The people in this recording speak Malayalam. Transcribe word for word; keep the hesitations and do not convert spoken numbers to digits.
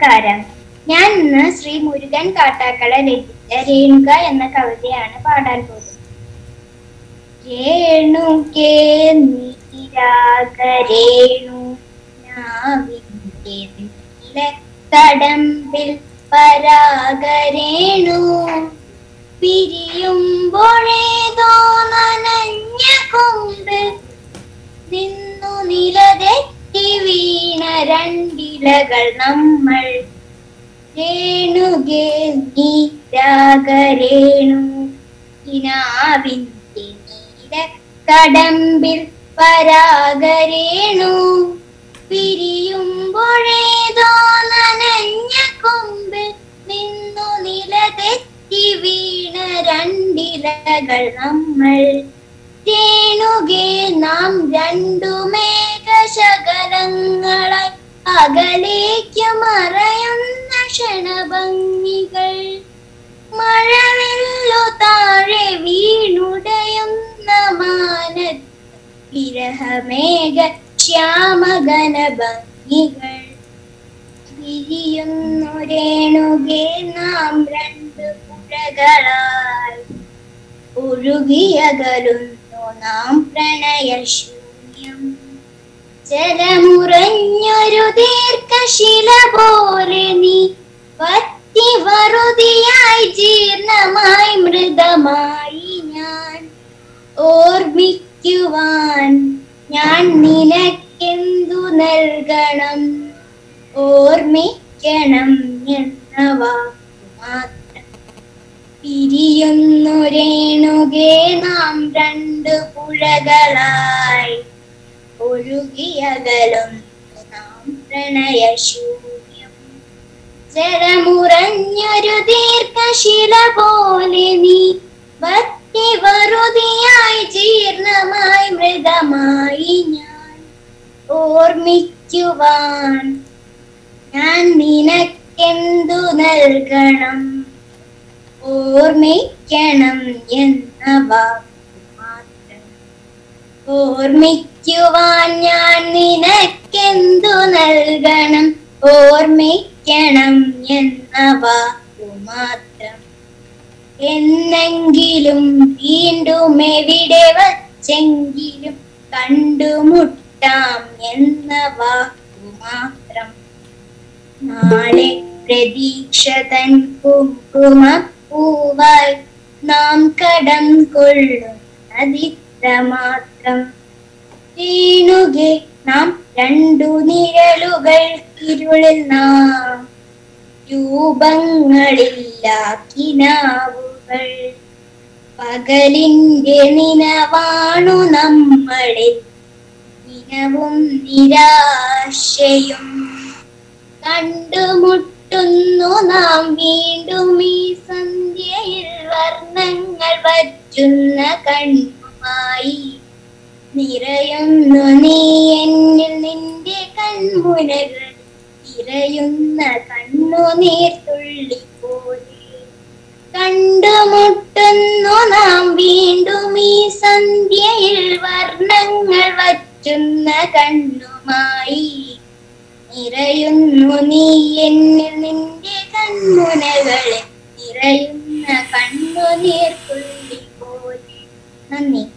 നമസ്കാരം. ഞാൻ ഇന്ന് ശ്രീ മുരുകൻ കാട്ടാക്കട രചിച്ച രേണുക എന്ന കവിതയാണ് പാടാൻ പോകുന്നത്. രേണുകേ നീരാഗരേണു നാവിന്റെ നീലക്കടമ്പിൽ പരാഗരേണു പിരിയുമ്പോഴേതോ നനഞ്ഞ കൊമ്പ് നിന്നു നിലതെറ്റി വീണ രണ്ടിലകൾ നമ്മൾ. രേണുകേ നീരാഗരേണു കിനാവിന്റെ നീലക്കടമ്പിൽ പരാഗരേണു പിരിയുമ്പോഴേതോ നനഞ്ഞ കൊമ്പിൽ നിന്നു നിലതെറ്റി വീണ രണ്ടിലകൾ നമ്മൾ. രേണുകേ നാം രണ്ടു മേഘശകലങ്ങളായി അകലേക്കു മറയുന്ന ക്ഷണഭംഗികൾ. മഴവെള്ളു താഴെ വീണുടയുന്ന മാനത്ത് വിരഹമേഘ ശ്യാമഗന ഭംഗികൾ. വിരിയുന്നു രേണുകേ നാം രണ്ടു പുഴകളായി ഒഴുകിയകലുന്നു നാം പ്രണയശൂന്യം. ജലമുറഞ്ഞൊരു ദീർഘശില പോലെ നീ പറ്റി വറുതിയായി ജീർണമായി മൃതമായി ഞാൻ. ഓർമ്മിക്കുവാൻ ഞാൻ നിനക്കെന്തു നൽകണം, ഓർമ്മിക്കണം എന്ന വാക്കു മാത്രം. പിരിയുന്നു രേണുകേ നാം രണ്ടു പുഴകളായി ഒഴുകിയകലുന്നു നാം പ്രണയശൂന്യം. ജലമുറഞ്ഞൊരു ദീർഘശില പോലെ നീ വറ്റി വറുതിയായി ജീർണമായി മൃതമായി ഞാൻ. ഓർമ്മിക്കുവാൻ ഞാൻ നിനക്കെന്തു നൽകണം, ഓർമ്മിക്കണം എന്ന വാക്കു മാത്രം. ഓർമ്മിക്കുവാൻ ഞാൻ നിനക്കെന്തു നൽകണം, ഓർമ്മിക്കണം എന്ന വാക്കു മാത്രം. എന്നെങ്കിലും വീണ്ടും എവിടെ വച്ചെങ്കിലും കണ്ടുമുട്ടാം എന്ന വാക്കു മാത്രം. നാളെ പ്രതീക്ഷ തൻ കുങ്കുമപ്പൂവായി നാം കടം കൊള്ളുന്നതിത്ര മാത്രം. രേണുകേ നാം രണ്ടു നിഴലുകൾക്കിരുളിൽ നാം രൂപങ്ങളില്ലാക്കിനാവുകൾ. പകലിന്റെ നിനവാണു നമ്മളിൽ നിനവും നിരാശയും. കണ്ടുമുട്ടുന്നു നാം വീണ്ടും ഈ സന്ധ്യയിൽ വർണ്ണങ്ങൾ വറ്റുന്ന കണ്ണുമായി. നിറയുന്നു നീ എന്നിൽ നിന്റെ കൺമുനകൾ നിറയുന്ന കണ്ണുനീർത്തുള്ളി പോലെ. കണ്ടുമുട്ടുന്നു നാം വീണ്ടും ഈ സന്ധ്യയിൽ വർണ്ണങ്ങൾ വറ്റുന്ന കണ്ണുമായി. നിറയുന്നു നീ എന്നിൽ നിന്റെ കൺമുനകളെ നിറയുന്ന കണ്ണുനീർത്തുള്ളി പോലെ. നന്ദി.